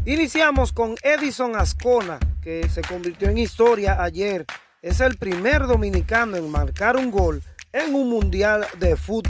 Iniciamos con Edison Azcona, que se convirtió en historia ayer. Es el primer dominicano en marcar un gol en un mundial de fútbol.